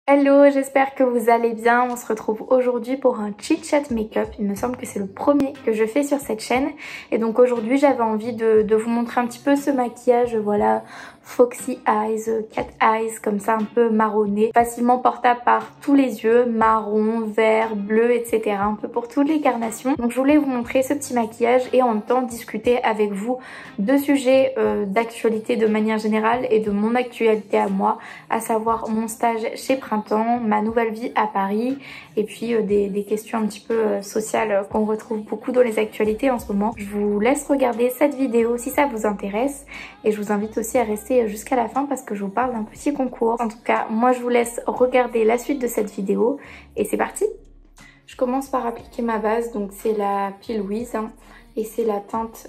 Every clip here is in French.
Hello, j'espère que vous allez bien. On se retrouve aujourd'hui pour un chit chat make-up. Il me semble que c'est le premier que je fais sur cette chaîne. Et donc aujourd'hui j'avais envie de vous montrer un petit peu ce maquillage, voilà, Foxy Eyes, Cat Eyes, comme ça un peu marronné, facilement portable par tous les yeux, marron, vert, bleu, etc. Un peu pour toutes les carnations. Donc je voulais vous montrer ce petit maquillage et en même temps discuter avec vous de sujets d'actualité de manière générale et de mon actualité à moi, à savoir mon stage chez Printemps, ma nouvelle vie à Paris et puis des questions un petit peu sociales qu'on retrouve beaucoup dans les actualités en ce moment. Je vous laisse regarder cette vidéo si ça vous intéresse et je vous invite aussi à rester jusqu'à la fin parce que je vous parle d'un petit concours. En tout cas, moi je vous laisse regarder la suite de cette vidéo et c'est parti. Je commence par appliquer ma base, donc c'est la P. Louise et c'est la teinte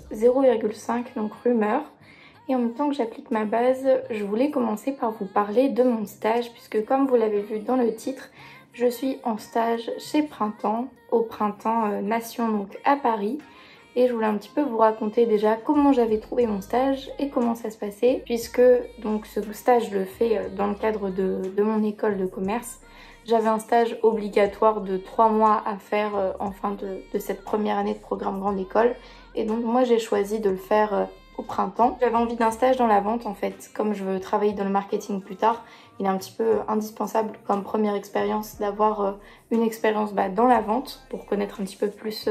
0,5, donc rumeur. Et en même temps que j'applique ma base, je voulais commencer par vous parler de mon stage puisque comme vous l'avez vu dans le titre, je suis en stage chez Printemps, au Printemps Nation, donc à Paris. Et je voulais un petit peu vous raconter déjà comment j'avais trouvé mon stage et comment ça se passait puisque donc ce stage je le fais dans le cadre de mon école de commerce. J'avais un stage obligatoire de 3 mois à faire en fin de cette première année de programme grande école et donc moi j'ai choisi de le faire au printemps. J'avais envie d'un stage dans la vente en fait, comme je veux travailler dans le marketing plus tard, il est un petit peu indispensable comme première expérience d'avoir une expérience dans la vente pour connaître un petit peu plus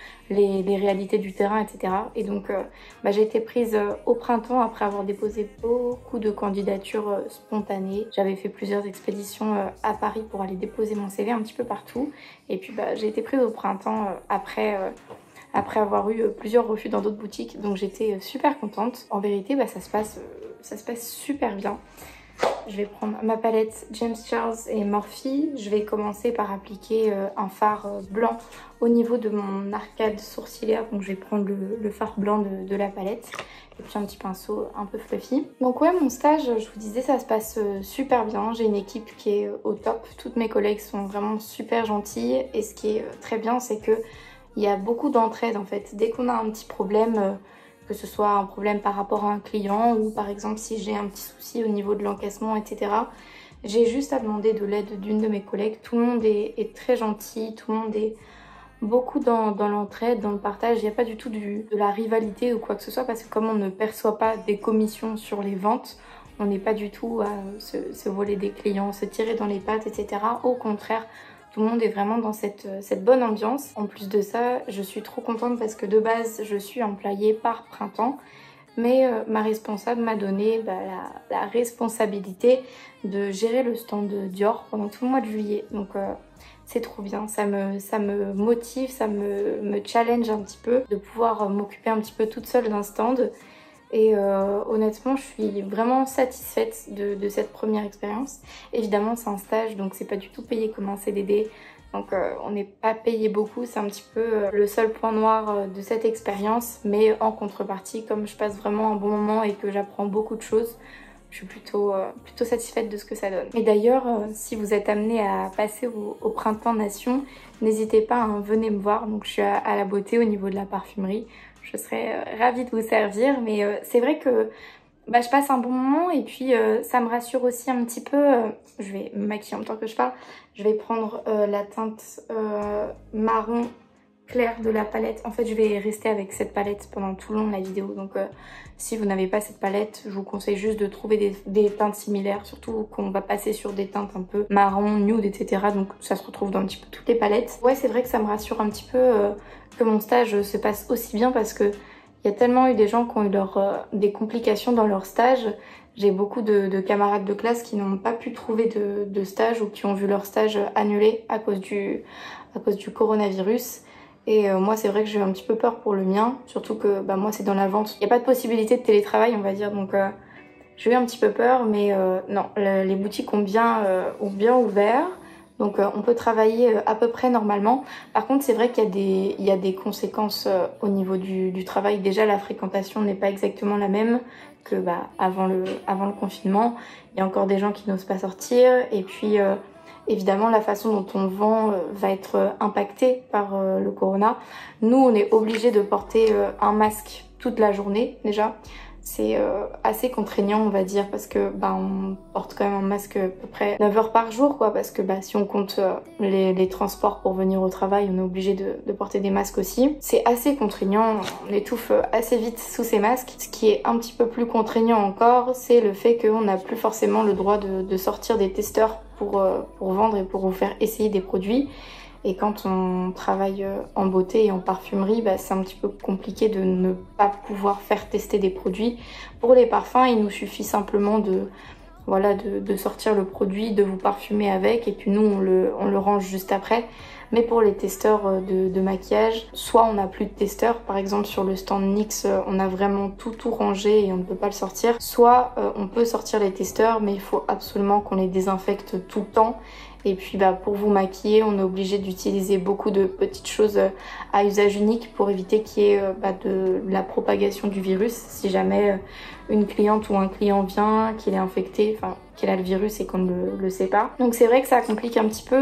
les réalités du terrain, etc. Et donc j'ai été prise au printemps après avoir déposé beaucoup de candidatures spontanées. J'avais fait plusieurs expéditions à Paris pour aller déposer mon CV un petit peu partout. Et puis j'ai été prise au printemps après avoir eu plusieurs refus dans d'autres boutiques, donc j'étais super contente. En vérité, ça se passe super bien. Je vais prendre ma palette James Charles et Morphe. Je vais commencer par appliquer un fard blanc au niveau de mon arcade sourcilière. Donc je vais prendre le fard blanc de la palette. Et puis un petit pinceau un peu fluffy. Donc ouais, mon stage, je vous disais, ça se passe super bien. J'ai une équipe qui est au top. Toutes mes collègues sont vraiment super gentilles. Et ce qui est très bien, c'est que il y a beaucoup d'entraide en fait. Dès qu'on a un petit problème, que ce soit un problème par rapport à un client ou par exemple si j'ai un petit souci au niveau de l'encaissement, etc. J'ai juste à demander de l'aide d'une de mes collègues. Tout le monde est très gentil, tout le monde est beaucoup dans l'entraide, dans le partage. Il n'y a pas du tout de la rivalité ou quoi que ce soit parce que comme on ne perçoit pas des commissions sur les ventes, on n'est pas du tout à se voler des clients, se tirer dans les pattes, etc. Au contraire, tout le monde est vraiment dans cette bonne ambiance. En plus de ça, je suis trop contente parce que de base, je suis employée par Printemps. Mais ma responsable m'a donné la responsabilité de gérer le stand de Dior pendant tout le mois de juillet. Donc c'est trop bien, ça me motive, ça me challenge un petit peu de pouvoir m'occuper un petit peu toute seule d'un stand. Et honnêtement, je suis vraiment satisfaite de cette première expérience. Évidemment, c'est un stage, donc c'est pas du tout payé comme un CDD. Donc on n'est pas payé beaucoup, c'est un petit peu le seul point noir de cette expérience. Mais en contrepartie, comme je passe vraiment un bon moment et que j'apprends beaucoup de choses, je suis plutôt satisfaite de ce que ça donne. Et d'ailleurs, si vous êtes amené à passer au Printemps Nation, n'hésitez pas, venez me voir. Donc je suis à la beauté au niveau de la parfumerie. Je serais ravie de vous servir, mais c'est vrai que je passe un bon moment et puis ça me rassure aussi un petit peu. Je vais me maquiller en même temps que je parle. Je vais prendre la teinte marron clair de la palette. En fait, je vais rester avec cette palette pendant tout le long de la vidéo. Donc si vous n'avez pas cette palette, je vous conseille juste de trouver des teintes similaires. Surtout qu'on va passer sur des teintes un peu marron, nude, etc. Donc ça se retrouve dans un petit peu toutes les palettes. Ouais, c'est vrai que ça me rassure un petit peu que mon stage se passe aussi bien parce que il y a tellement eu des gens qui ont eu des complications dans leur stage. J'ai beaucoup de camarades de classe qui n'ont pas pu trouver de stage ou qui ont vu leur stage annulé à cause du coronavirus. Et moi, c'est vrai que j'ai eu un petit peu peur pour le mien, surtout que moi, c'est dans la vente. Il n'y a pas de possibilité de télétravail, on va dire, donc j'ai eu un petit peu peur, mais non, les boutiques ont bien ouvert. Donc on peut travailler à peu près normalement. Par contre, c'est vrai qu'il y a des conséquences au niveau du travail. Déjà, la fréquentation n'est pas exactement la même que avant le confinement. Il y a encore des gens qui n'osent pas sortir. Et puis, évidemment, la façon dont on vend va être impactée par le corona. Nous, on est obligé de porter un masque toute la journée déjà. C'est assez contraignant on va dire parce que on porte quand même un masque à peu près 9 heures par jour quoi, parce que si on compte les transports pour venir au travail, on est obligé de porter des masques aussi. C'est assez contraignant, on étouffe assez vite sous ces masques. Ce qui est un petit peu plus contraignant encore, c'est le fait qu'on n'a plus forcément le droit de sortir des testeurs pour vendre et pour vous faire essayer des produits. Et quand on travaille en beauté et en parfumerie, c'est un petit peu compliqué de ne pas pouvoir faire tester des produits. Pour les parfums, il nous suffit simplement de sortir le produit, de vous parfumer avec, et puis nous on le range juste après. Mais pour les testeurs de maquillage, soit on n'a plus de testeurs, par exemple sur le stand NYX, on a vraiment tout rangé et on ne peut pas le sortir. Soit on peut sortir les testeurs, mais il faut absolument qu'on les désinfecte tout le temps. Et puis pour vous maquiller, on est obligé d'utiliser beaucoup de petites choses à usage unique pour éviter qu'il y ait de la propagation du virus. Si jamais une cliente ou un client vient, qu'il est infecté, enfin qu'il a le virus et qu'on ne le sait pas. Donc c'est vrai que ça complique un petit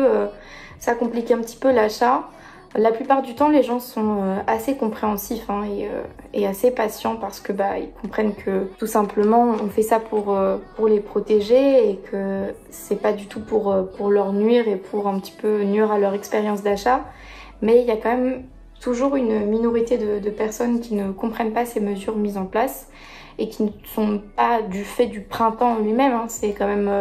peu l'achat. La plupart du temps, les gens sont assez compréhensifs et assez patients parce que ils comprennent que tout simplement on fait ça pour les protéger et que c'est pas du tout pour leur nuire et pour un petit peu nuire à leur expérience d'achat. Mais il y a quand même toujours une minorité de personnes qui ne comprennent pas ces mesures mises en place et qui ne sont pas du fait du printemps lui-même. C'était quand même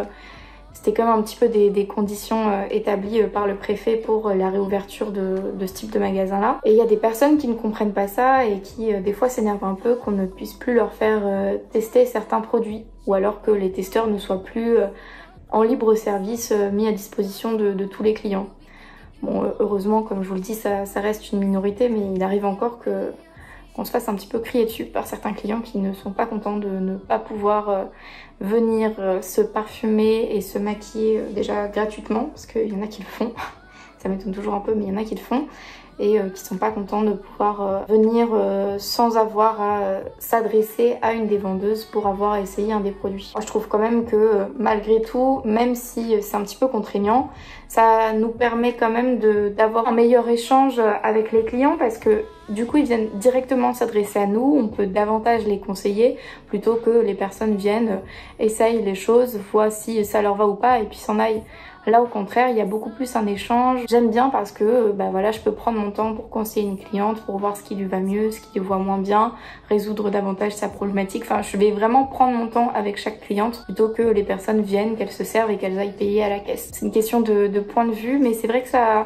un petit peu des conditions établies par le préfet pour la réouverture de ce type de magasin-là. Et il y a des personnes qui ne comprennent pas ça et qui des fois s'énervent un peu qu'on ne puisse plus leur faire tester certains produits, ou alors que les testeurs ne soient plus en libre service mis à disposition de tous les clients. Bon, heureusement, comme je vous le dis, ça reste une minorité, mais il arrive encore qu'on se fasse un petit peu crier dessus par certains clients qui ne sont pas contents de ne pas pouvoir venir se parfumer et se maquiller déjà gratuitement, parce qu'il y en a qui le font, ça m'étonne toujours un peu, mais il y en a qui le font, et qui sont pas contents de pouvoir venir sans avoir à s'adresser à une des vendeuses pour avoir essayé un des produits. Moi, je trouve quand même que malgré tout, même si c'est un petit peu contraignant, ça nous permet quand même d'avoir un meilleur échange avec les clients, parce que du coup ils viennent directement s'adresser à nous, on peut davantage les conseiller plutôt que les personnes viennent, essayent les choses, voient si ça leur va ou pas et puis s'en aillent. Là au contraire, il y a beaucoup plus un échange. J'aime bien parce que je peux prendre mon temps pour conseiller une cliente, pour voir ce qui lui va mieux, ce qui lui va moins bien, résoudre davantage sa problématique. Enfin, je vais vraiment prendre mon temps avec chaque cliente plutôt que les personnes viennent, qu'elles se servent et qu'elles aillent payer à la caisse. C'est une question de point de vue, mais c'est vrai que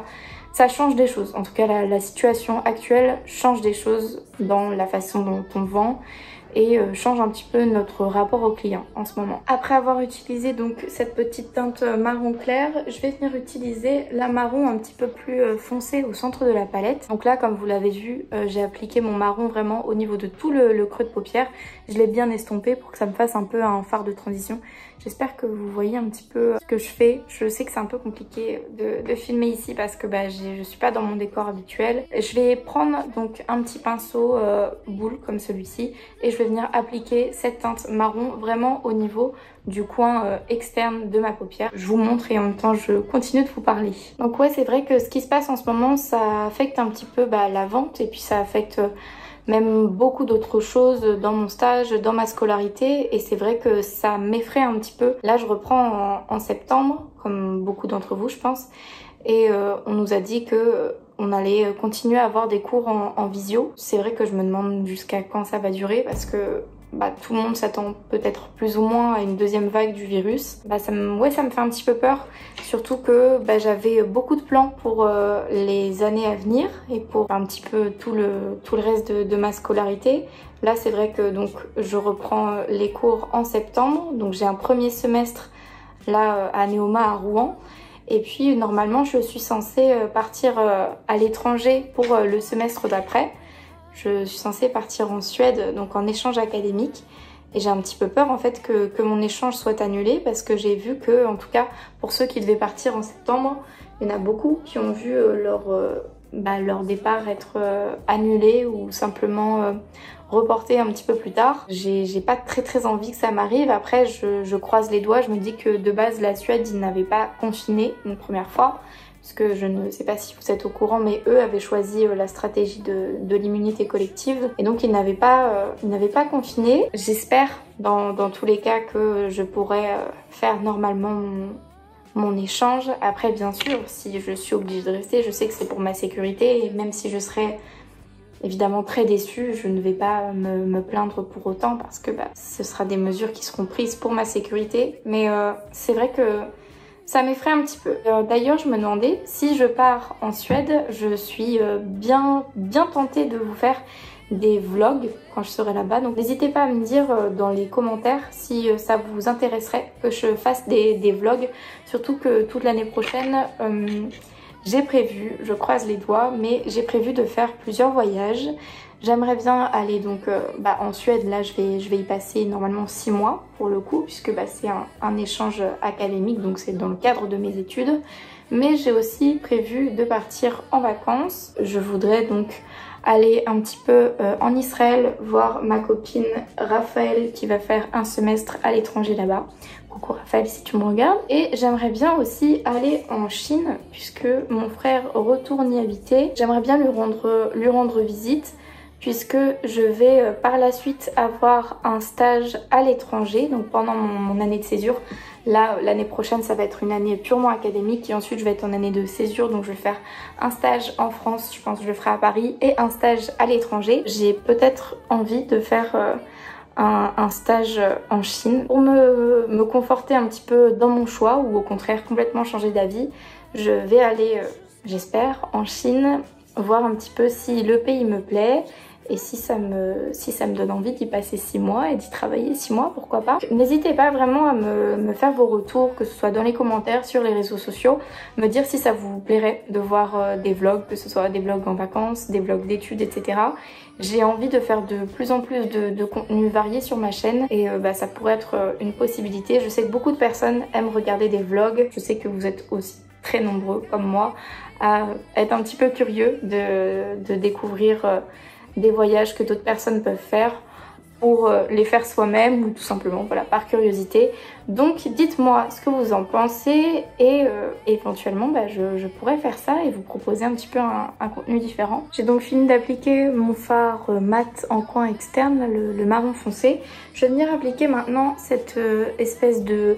ça change des choses. En tout cas, la situation actuelle change des choses dans la façon dont on vend et change un petit peu notre rapport au client en ce moment. Après avoir utilisé donc cette petite teinte marron clair, je vais venir utiliser la marron un petit peu plus foncé au centre de la palette. Donc là, comme vous l'avez vu, j'ai appliqué mon marron vraiment au niveau de tout le creux de paupière. Je l'ai bien estompé pour que ça me fasse un peu un fard de transition. J'espère que vous voyez un petit peu ce que je fais. Je sais que c'est un peu compliqué de filmer ici parce que je suis pas dans mon décor habituel. Je vais prendre donc un petit pinceau boule comme celui-ci et je vais venir appliquer cette teinte marron vraiment au niveau du coin externe de ma paupière. Je vous montre et en même temps je continue de vous parler. Donc ouais, c'est vrai que ce qui se passe en ce moment, ça affecte un petit peu la vente et puis ça affecte même beaucoup d'autres choses dans mon stage, dans ma scolarité, et c'est vrai que ça m'effraie un petit peu. Là je reprends en septembre, comme beaucoup d'entre vous je pense, et on nous a dit que on allait continuer à avoir des cours en visio. C'est vrai que je me demande jusqu'à quand ça va durer parce que tout le monde s'attend peut-être plus ou moins à une deuxième vague du virus. Ça me fait un petit peu peur, surtout que j'avais beaucoup de plans pour les années à venir et pour un petit peu tout le reste de ma scolarité. Là c'est vrai que donc je reprends les cours en septembre, donc j'ai un premier semestre là à Neoma à Rouen. Et puis normalement je suis censée partir à l'étranger pour le semestre d'après. Je suis censée partir en Suède, donc en échange académique. Et j'ai un petit peu peur en fait que mon échange soit annulé parce que j'ai vu que, en tout cas pour ceux qui devaient partir en septembre, il y en a beaucoup qui ont vu leur départ être annulé ou simplement reporté un petit peu plus tard. J'ai pas très envie que ça m'arrive. Après je croise les doigts, je me dis que de base la Suède ils n'avaient pas confiné une première fois. puisque je ne sais pas si vous êtes au courant, mais eux avaient choisi la stratégie de l'immunité collective et donc ils n'avaient pas confiné. J'espère dans tous les cas que je pourrai faire normalement mon échange. Après bien sûr, si je suis obligée de rester, je sais que c'est pour ma sécurité et même si je serais évidemment très déçue, je ne vais pas me plaindre pour autant parce que ce sera des mesures qui seront prises pour ma sécurité. Mais c'est vrai que ça m'effraie un petit peu. D'ailleurs, je me demandais si je pars en Suède, je suis bien tentée de vous faire des vlogs quand je serai là-bas. Donc n'hésitez pas à me dire dans les commentaires si ça vous intéresserait que je fasse des vlogs. Surtout que toute l'année prochaine, j'ai prévu, je croise les doigts, mais j'ai prévu de faire plusieurs voyages. J'aimerais bien aller donc en Suède, là je vais y passer normalement 6 mois pour le coup, puisque c'est un échange académique, donc c'est dans le cadre de mes études. Mais j'ai aussi prévu de partir en vacances. Je voudrais donc aller un petit peu en Israël, voir ma copine Raphaël qui va faire un semestre à l'étranger là-bas. Coucou Raphaël si tu me regardes. Et j'aimerais bien aussi aller en Chine, puisque mon frère retourne y habiter. J'aimerais bien lui rendre visite, puisque je vais par la suite avoir un stage à l'étranger, donc pendant mon année de césure. Là, l'année prochaine, ça va être une année purement académique et ensuite je vais être en année de césure, donc je vais faire un stage en France, je pense que je le ferai à Paris, et un stage à l'étranger. J'ai peut-être envie de faire un stage en Chine pour me conforter un petit peu dans mon choix ou au contraire complètement changer d'avis. Je vais aller, j'espère, en Chine, voir un petit peu si le pays me plaît. Et si ça me donne envie d'y passer 6 mois et d'y travailler 6 mois, pourquoi pas. N'hésitez pas vraiment à me faire vos retours, que ce soit dans les commentaires, sur les réseaux sociaux, me dire si ça vous plairait de voir des vlogs, que ce soit des vlogs en vacances, des vlogs d'études, etc. J'ai envie de faire de plus en plus de contenu varié sur ma chaîne et ça pourrait être une possibilité. Je sais que beaucoup de personnes aiment regarder des vlogs, je sais que vous êtes aussi très nombreux comme moi à être un petit peu curieux de découvrir des voyages que d'autres personnes peuvent faire pour les faire soi-même ou tout simplement voilà, par curiosité. Donc dites-moi ce que vous en pensez et éventuellement je pourrais faire ça et vous proposer un petit peu un contenu différent. J'ai donc fini d'appliquer mon fard mat en coin externe, le marron foncé. Je vais venir appliquer maintenant cette espèce de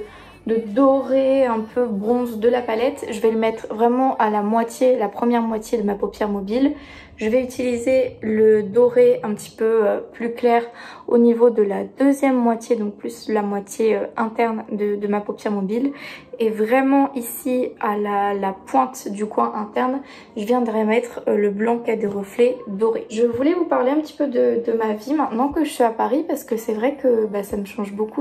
doré un peu bronze de la palette. Je vais le mettre vraiment à la moitié, la première moitié de ma paupière mobile. Je vais utiliser le doré un petit peu plus clair au niveau de la deuxième moitié, donc plus la moitié interne de ma paupière mobile. Et vraiment ici à la pointe du coin interne, je viendrai mettre le blanc qui a des reflets dorés. Je voulais vous parler un petit peu de ma vie maintenant que je suis à Paris parce que c'est vrai que ça me change beaucoup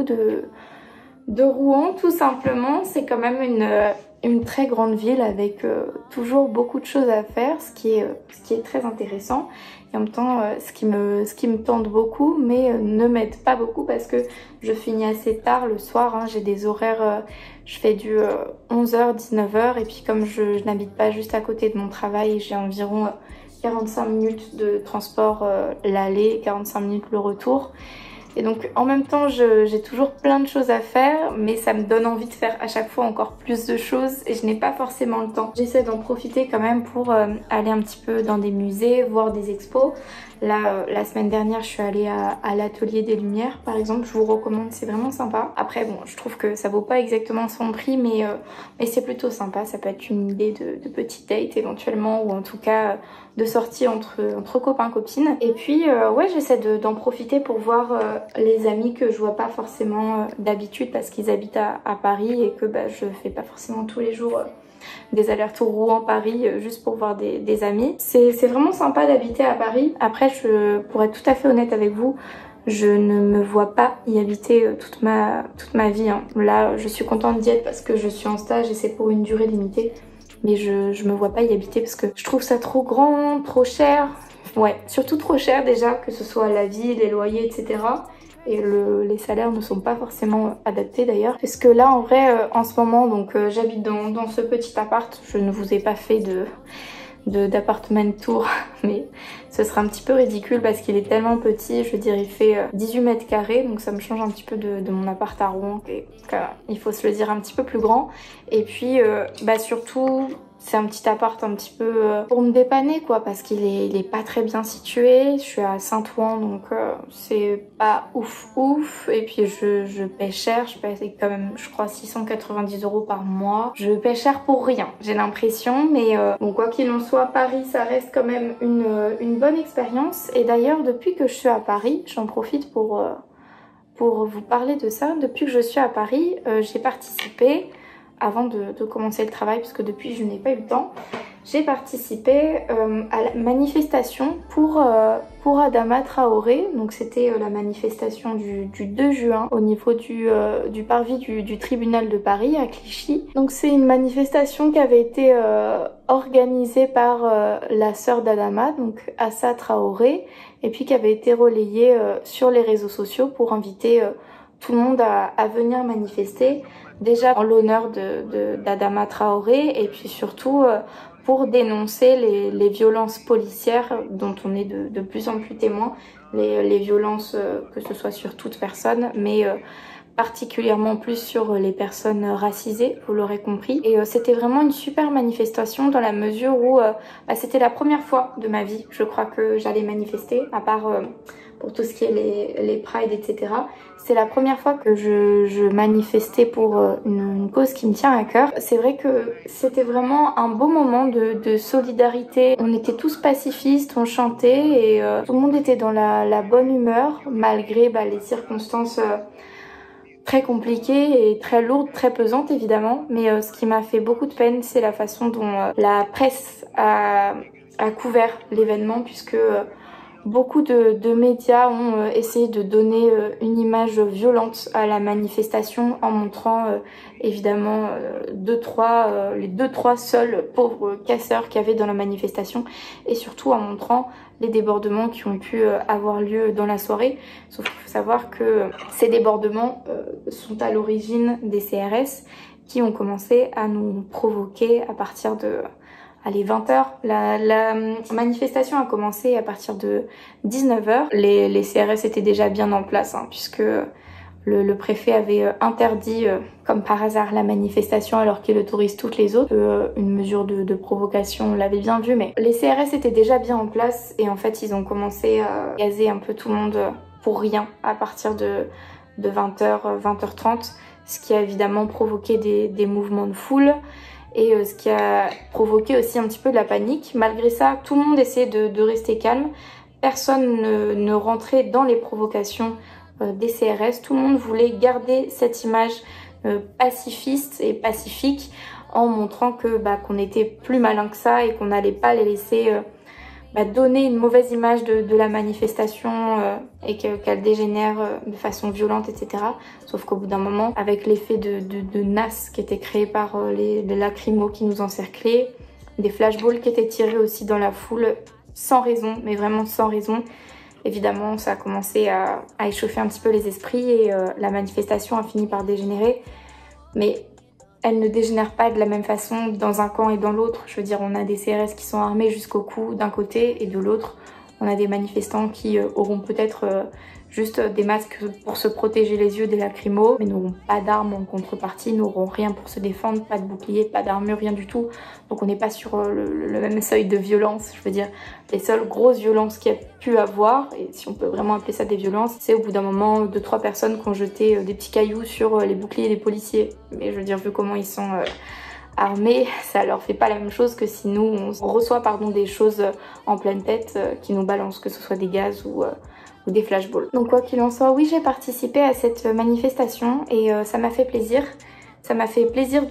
de Rouen tout simplement. C'est quand même une très grande ville avec toujours beaucoup de choses à faire, ce qui est très intéressant et en même temps ce qui me tente beaucoup mais ne m'aide pas beaucoup parce que je finis assez tard le soir, hein. J'ai des horaires, je fais du 11h, 19h et puis comme je n'habite pas juste à côté de mon travail, j'ai environ 45 minutes de transport l'aller, 45 minutes le retour. Et donc en même temps j'ai toujours plein de choses à faire mais ça me donne envie de faire à chaque fois encore plus de choses et je n'ai pas forcément le temps. J'essaie d'en profiter quand même pour aller un petit peu dans des musées, voir des expos. Là la semaine dernière je suis allée à l'Atelier des Lumières par exemple, je vous recommande, c'est vraiment sympa. Après bon je trouve que ça vaut pas exactement son prix mais c'est plutôt sympa, ça peut être une idée de petite date éventuellement ou en tout cas de sortie entre copains copines. Et puis ouais j'essaie d'en profiter pour voir les amis que je vois pas forcément d'habitude parce qu'ils habitent à Paris et que je fais pas forcément tous les jours des allers-retours Rouen-Paris juste pour voir des amis. C'est vraiment sympa d'habiter à Paris. Après pour être tout à fait honnête avec vous, je ne me vois pas y habiter toute ma vie, hein. Là je suis contente d'y être parce que je suis en stage et c'est pour une durée limitée. Mais je me vois pas y habiter parce que je trouve ça trop grand, trop cher. Ouais, surtout trop cher déjà, que ce soit la vie, les loyers, etc. Et les salaires ne sont pas forcément adaptés d'ailleurs. Parce que là en vrai, en ce moment, donc j'habite dans ce petit appart. Je ne vous ai pas fait d'appartement tour, mais ce sera un petit peu ridicule parce qu'il est tellement petit. Je veux dire, il fait 18 mètres carrés, donc ça me change un petit peu de mon appart à Rouen, qui est, il faut se le dire, un petit peu plus grand. Et puis surtout c'est un petit appart un petit peu pour me dépanner quoi, parce il est pas très bien situé. Je suis à Saint-Ouen, donc c'est pas ouf. Et puis je paie cher, je paie quand même je crois 690 € par mois. Je paie cher pour rien, j'ai l'impression, mais bon, quoi qu'il en soit, Paris ça reste quand même une bonne expérience. Et d'ailleurs depuis que je suis à Paris, j'en profite pour vous parler de ça. Depuis que je suis à Paris, j'ai participé, avant de commencer le travail, parce que depuis je n'ai pas eu le temps, j'ai participé à la manifestation pour Adama Traoré. Donc c'était la manifestation du 2 juin au niveau du parvis du tribunal de Paris à Clichy. Donc c'est une manifestation qui avait été organisée par la sœur d'Adama, donc Assa Traoré, et puis qui avait été relayée sur les réseaux sociaux pour inviter tout le monde à venir manifester, déjà en l'honneur d'Adama Traoré, et puis surtout pour dénoncer les violences policières dont on est de plus en plus témoin, les violences que ce soit sur toute personne, mais particulièrement plus sur les personnes racisées, vous l'aurez compris. Et c'était vraiment une super manifestation dans la mesure où c'était la première fois de ma vie, je crois, que j'allais manifester, à part pour tout ce qui est les prides, etc. C'est la première fois que je manifestais pour une cause qui me tient à cœur. C'est vrai que c'était vraiment un beau moment de solidarité. On était tous pacifistes, on chantait et tout le monde était dans la bonne humeur, malgré les circonstances très compliquée et très lourde, très pesante évidemment, mais ce qui m'a fait beaucoup de peine, c'est la façon dont la presse a couvert l'événement, puisque beaucoup de médias ont essayé de donner une image violente à la manifestation en montrant évidemment les 2-3 seuls pauvres casseurs qu'il y avait dans la manifestation, et surtout en montrant les débordements qui ont pu avoir lieu dans la soirée. Sauf qu'il faut savoir que ces débordements sont à l'origine des CRS qui ont commencé à nous provoquer à partir de 20h. La manifestation a commencé à partir de 19h. Les CRS étaient déjà bien en place, puisque le préfet avait interdit, comme par hasard, la manifestation alors qu'il autorise toutes les autres. Une mesure de provocation, on l'avait bien vu, mais les CRS étaient déjà bien en place et en fait ils ont commencé à gazer un peu tout le monde pour rien à partir de 20h, 20h30, ce qui a évidemment provoqué des mouvements de foule. Et ce qui a provoqué aussi un petit peu de la panique. Malgré ça, tout le monde essayait de rester calme. Personne ne rentrait dans les provocations des CRS. Tout le monde voulait garder cette image pacifiste et pacifique, en montrant que qu'on était plus malin que ça et qu'on n'allait pas les laisser donner une mauvaise image de la manifestation et qu'elle dégénère de façon violente, etc. Sauf qu'au bout d'un moment, avec l'effet de NAS qui était créé par les lacrymos qui nous encerclaient, des flashballs qui étaient tirés aussi dans la foule, sans raison, mais vraiment sans raison, évidemment ça a commencé à échauffer un petit peu les esprits et la manifestation a fini par dégénérer. Mais elle ne dégénère pas de la même façon dans un camp et dans l'autre. Je veux dire, on a des CRS qui sont armés jusqu'au cou d'un côté, et de l'autre, on a des manifestants qui auront peut-être juste des masques pour se protéger les yeux des lacrymos, mais n'auront pas d'armes en contrepartie, n'auront rien pour se défendre, pas de bouclier, pas d'armure, rien du tout. Donc on n'est pas sur le même seuil de violence. Je veux dire, les seules grosses violences qu'il y a pu avoir, et si on peut vraiment appeler ça des violences, c'est au bout d'un moment 2-3 personnes qui ont jeté des petits cailloux sur les boucliers des policiers. Mais je veux dire, vu comment ils sont armés, ça leur fait pas la même chose que si nous on reçoit des choses en pleine tête qui nous balancent, que ce soit des gaz ou des flashballs. Donc quoi qu'il en soit, oui, j'ai participé à cette manifestation et ça m'a fait plaisir. Ça m'a fait plaisir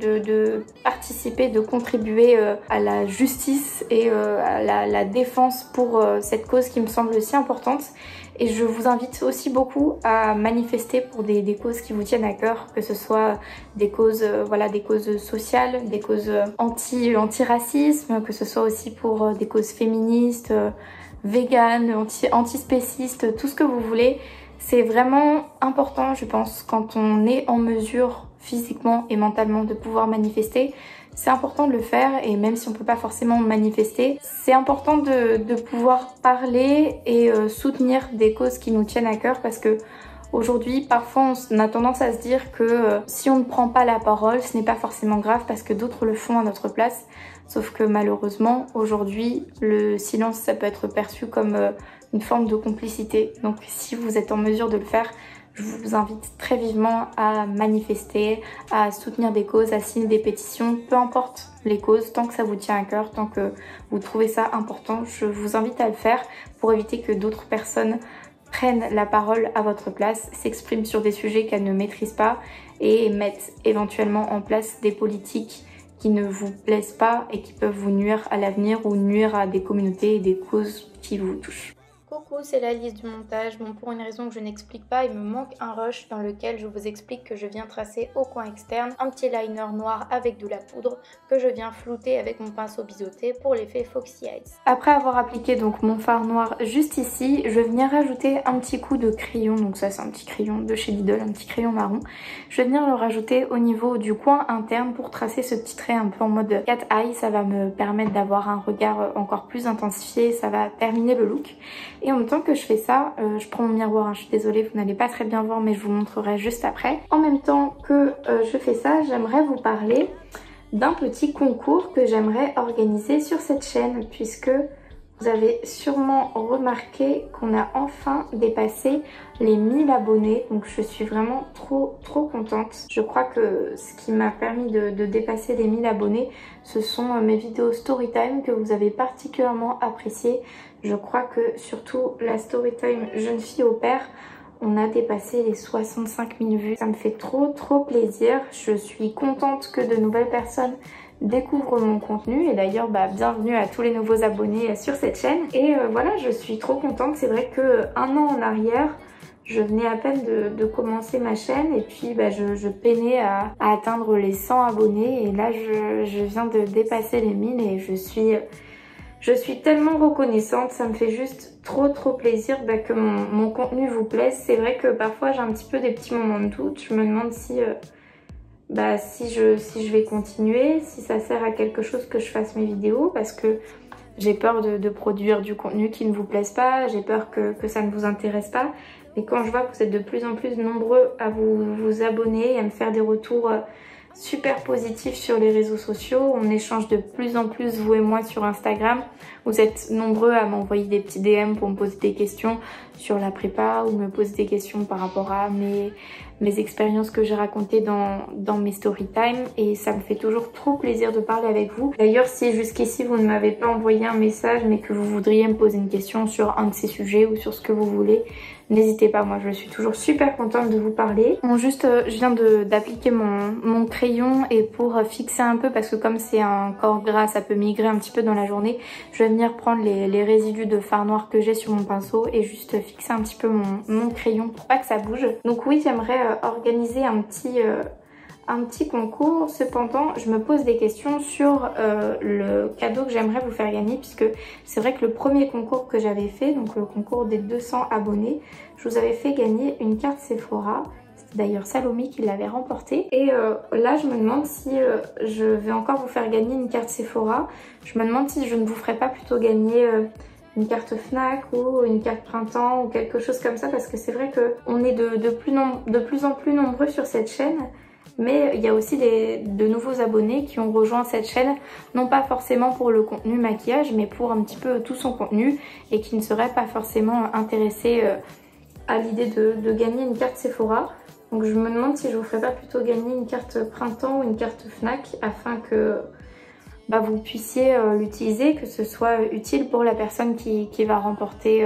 de participer, de contribuer à la justice et à la défense pour cette cause qui me semble si importante. Et je vous invite aussi beaucoup à manifester pour des causes qui vous tiennent à cœur, que ce soit des causes, des causes sociales, des causes anti-racisme, que ce soit aussi pour des causes féministes, véganes, antispécistes, tout ce que vous voulez. C'est vraiment important, je pense, quand on est en mesure physiquement et mentalement de pouvoir manifester. C'est important de le faire, et même si on peut pas forcément manifester, c'est important de pouvoir parler et soutenir des causes qui nous tiennent à cœur, parce que Aujourd'hui, parfois on a tendance à se dire que si on ne prend pas la parole, ce n'est pas forcément grave parce que d'autres le font à notre place. Sauf que malheureusement, aujourd'hui, le silence, ça peut être perçu comme une forme de complicité. Donc si vous êtes en mesure de le faire, je vous invite très vivement à manifester, à soutenir des causes, à signer des pétitions, peu importe les causes, tant que ça vous tient à cœur, tant que vous trouvez ça important, je vous invite à le faire pour éviter que d'autres personnes prennent la parole à votre place, s'expriment sur des sujets qu'elles ne maîtrisent pas et mettent éventuellement en place des politiques qui ne vous plaisent pas et qui peuvent vous nuire à l'avenir ou nuire à des communautés et des causes qui vous touchent. Coucou, c'est la liste du montage. Bon, pour une raison que je n'explique pas, il me manque un rush dans lequel je vous explique que je viens tracer au coin externe un petit liner noir avec de la poudre que je viens flouter avec mon pinceau biseauté pour l'effet Foxy Eyes. Après avoir appliqué donc mon fard noir juste ici, je vais venir rajouter un petit coup de crayon. Donc ça c'est un petit crayon de chez Lidl, un petit crayon marron. Je vais venir le rajouter au niveau du coin interne pour tracer ce petit trait un peu en mode cat eye. Ça va me permettre d'avoir un regard encore plus intensifié, ça va terminer le look. Et en même temps que je fais ça, je prends mon miroir, hein, je suis désolée, vous n'allez pas très bien voir mais je vous montrerai juste après. En même temps que je fais ça, j'aimerais vous parler d'un petit concours que j'aimerais organiser sur cette chaîne puisque vous avez sûrement remarqué qu'on a enfin dépassé les 1000 abonnés. Donc je suis vraiment trop contente. Je crois que ce qui m'a permis de dépasser les 1000 abonnés, ce sont mes vidéos Storytime que vous avez particulièrement appréciées. Je crois que surtout la Storytime Jeune fille au père, on a dépassé les 65 000 vues. Ça me fait trop plaisir. Je suis contente que de nouvelles personnes découvrent mon contenu et d'ailleurs bienvenue à tous les nouveaux abonnés sur cette chaîne. Et voilà, je suis trop contente. C'est vrai que un an en arrière, je venais à peine de commencer ma chaîne et puis je peinais à atteindre les 100 abonnés et là je viens de dépasser les 1000 et je suis tellement reconnaissante. Ça me fait juste trop plaisir que mon contenu vous plaise. C'est vrai que parfois j'ai un petit peu des petits moments de doute. Je me demande si je vais continuer, si ça sert à quelque chose que je fasse mes vidéos parce que j'ai peur de produire du contenu qui ne vous plaise pas, j'ai peur que ça ne vous intéresse pas. Mais quand je vois que vous êtes de plus en plus nombreux à vous abonner et à me faire des retours super positifs sur les réseaux sociaux, on échange de plus en plus vous et moi sur Instagram. Vous êtes nombreux à m'envoyer des petits DM pour me poser des questions sur la prépa ou me poser des questions par rapport à mes expériences que j'ai racontées dans mes story time et ça me fait toujours trop plaisir de parler avec vous. D'ailleurs, si jusqu'ici vous ne m'avez pas envoyé un message mais que vous voudriez me poser une question sur un de ces sujets ou sur ce que vous voulez, n'hésitez pas, moi je suis toujours super contente de vous parler. Bon, juste je viens d'appliquer mon crayon et pour fixer un peu, parce que comme c'est un corps gras, ça peut migrer un petit peu dans la journée, je vais venir prendre les résidus de fard noir que j'ai sur mon pinceau et juste fixer un petit peu mon crayon pour pas que ça bouge. Donc oui, j'aimerais organiser un petit concours. Cependant, je me pose des questions sur le cadeau que j'aimerais vous faire gagner puisque c'est vrai que le premier concours que j'avais fait, donc le concours des 200 abonnés, je vous avais fait gagner une carte Sephora. C'était d'ailleurs Salomé qui l'avait remportée. Et là, je me demande si je vais encore vous faire gagner une carte Sephora. Je me demande si je ne vous ferai pas plutôt gagner une carte Fnac ou une carte printemps ou quelque chose comme ça parce que c'est vrai qu'on est de plus en plus nombreux sur cette chaîne. Mais il y a aussi de nouveaux abonnés qui ont rejoint cette chaîne, non pas forcément pour le contenu maquillage, mais pour un petit peu tout son contenu et qui ne seraient pas forcément intéressés à l'idée de gagner une carte Sephora. Donc je me demande si je vous ferais pas plutôt gagner une carte printemps ou une carte Fnac afin que vous puissiez l'utiliser, que ce soit utile pour la personne qui va remporter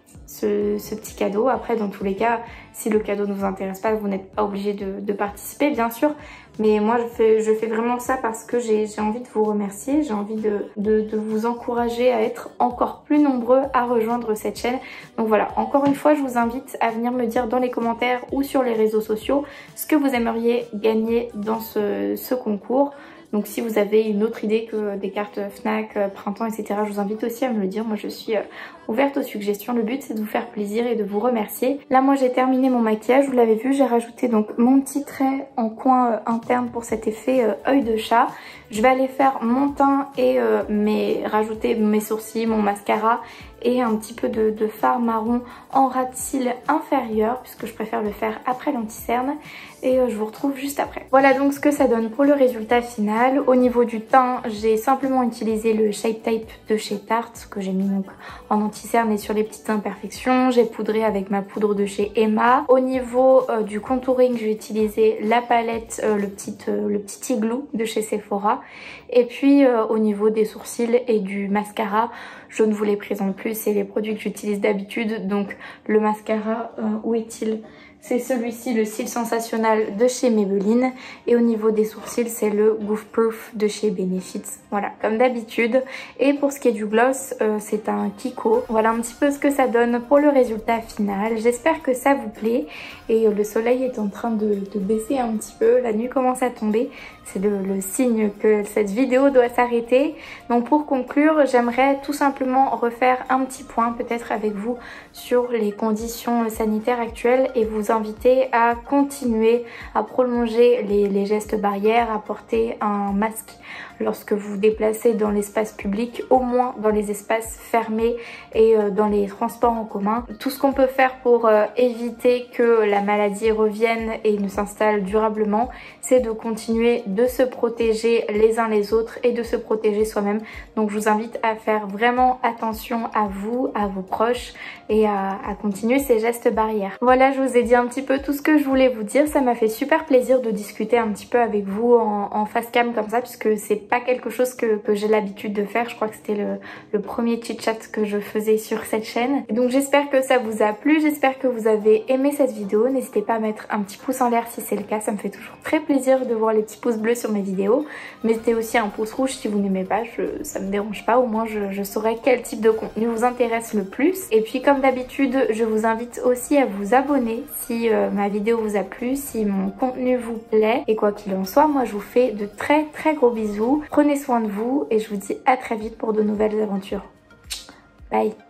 ce petit cadeau. Après, dans tous les cas, si le cadeau ne vous intéresse pas, vous n'êtes pas obligé de participer, bien sûr. Mais moi, je fais vraiment ça parce que j'ai envie de vous remercier. J'ai envie de vous encourager à être encore plus nombreux à rejoindre cette chaîne. Donc voilà, encore une fois, je vous invite à venir me dire dans les commentaires ou sur les réseaux sociaux ce que vous aimeriez gagner dans ce concours. Donc si vous avez une autre idée que des cartes Fnac, printemps, etc., je vous invite aussi à me le dire. Moi je suis ouverte aux suggestions. Le but c'est de vous faire plaisir et de vous remercier. Là moi j'ai terminé mon maquillage, vous l'avez vu, j'ai rajouté donc mon petit trait en coin interne pour cet effet œil de chat. Je vais aller faire mon teint et rajouter mes sourcils, mon mascara et un petit peu de fard marron en ras de cils inférieur puisque je préfère le faire après l'anti-cerne et je vous retrouve juste après. Voilà donc ce que ça donne pour le résultat final. Au niveau du teint, j'ai simplement utilisé le Shape Tape de chez Tarte que j'ai mis donc en anti-cerne et sur les petites imperfections. J'ai poudré avec ma poudre de chez Emma. Au niveau du contouring, j'ai utilisé la palette, le petit Igloo de chez Sephora. Et puis au niveau des sourcils et du mascara, je ne vous les présente plus, c'est les produits que j'utilise d'habitude. Donc le mascara, où est-il ? C'est celui-ci, le Cils Sensationnel de chez Maybelline. Et au niveau des sourcils, c'est le Goof Proof de chez Benefit. Voilà, comme d'habitude. Et pour ce qui est du gloss, c'est un Kiko. Voilà un petit peu ce que ça donne pour le résultat final. J'espère que ça vous plaît. Et le soleil est en train de baisser un petit peu. La nuit commence à tomber. C'est le signe que cette vidéo doit s'arrêter. Donc pour conclure, j'aimerais tout simplement refaire un petit point peut-être avec vous sur les conditions sanitaires actuelles et vous inviter à continuer à prolonger les gestes barrières, à porter un masque lorsque vous vous déplacez dans l'espace public, au moins dans les espaces fermés et dans les transports en commun. Tout ce qu'on peut faire pour éviter que la maladie revienne et ne s'installe durablement, c'est de continuer de se protéger les uns les autres et de se protéger soi-même. Donc je vous invite à faire vraiment attention à vous, à vos proches et à continuer ces gestes barrières. Voilà, je vous ai dit un petit peu tout ce que je voulais vous dire. Ça m'a fait super plaisir de discuter un petit peu avec vous en face cam comme ça, puisque c'est pas quelque chose que j'ai l'habitude de faire. Je crois que c'était le premier chit chat que je faisais sur cette chaîne. Donc j'espère que ça vous a plu, j'espère que vous avez aimé cette vidéo. N'hésitez pas à mettre un petit pouce en l'air si c'est le cas, ça me fait toujours très plaisir de voir les petits pouces bleus sur mes vidéos. Mettez aussi un pouce rouge si vous n'aimez pas, ça me dérange pas, au moins je saurai quel type de contenu vous intéresse le plus. Et puis comme d'habitude, je vous invite aussi à vous abonner si ma vidéo vous a plu, si mon contenu vous plaît. Et quoi qu'il en soit, moi je vous fais de très gros bisous. Prenez soin de vous et je vous dis à très vite pour de nouvelles aventures. Bye!